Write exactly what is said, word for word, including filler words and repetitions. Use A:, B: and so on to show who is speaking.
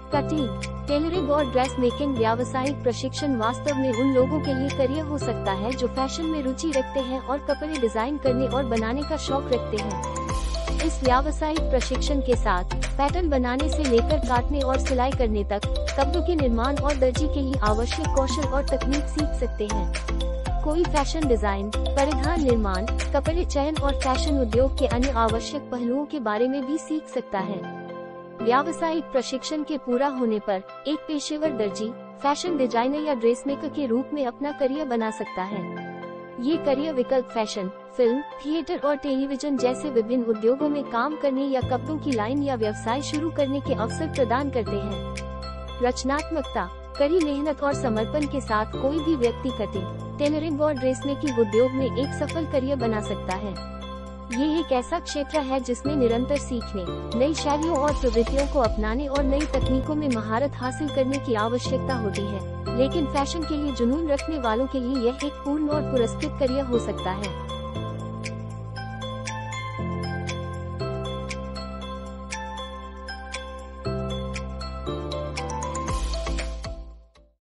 A: Cutting, tailoring और dress making व्यावसायिक प्रशिक्षण वास्तव में उन लोगों के लिए करियर हो सकता है जो फैशन में रुचि रखते हैं और कपड़े डिजाइन करने और बनाने का शौक रखते हैं। इस व्यावसायिक प्रशिक्षण के साथ पैटर्न बनाने से लेकर काटने और सिलाई करने तक कपड़ों के निर्माण और दर्जी के लिए आवश्यक कौशल और तकनीक सीख सकते हैं। कोई फैशन डिजाइन, परिधान निर्माण, कपड़े चयन और फैशन उद्योग के अन्य आवश्यक पहलुओं के बारे में भी सीख सकता है। व्यावसायिक प्रशिक्षण के पूरा होने पर एक पेशेवर दर्जी, फैशन डिजाइनर या ड्रेसमेकर के रूप में अपना करियर बना सकता है। ये करियर विकल्प फैशन, फिल्म, थिएटर और टेलीविजन जैसे विभिन्न उद्योगों में काम करने या कपड़ों की लाइन या व्यवसाय शुरू करने के अवसर प्रदान करते हैं। रचनात्मकता, कड़ी मेहनत और समर्पण के साथ कोई भी व्यक्ति कटिंग, टेलरिंग और ड्रेसमेकिंग उद्योग में एक सफल करियर बना सकता है। ये एक ऐसा क्षेत्र है जिसमें निरंतर सीखने, नई शैलियों और प्रवृत्तियों को अपनाने और नई तकनीकों में महारत हासिल करने की आवश्यकता होती है। लेकिन फैशन के लिए जुनून रखने वालों के लिए यह एक पूर्ण और पुरस्कृत करियर हो सकता है।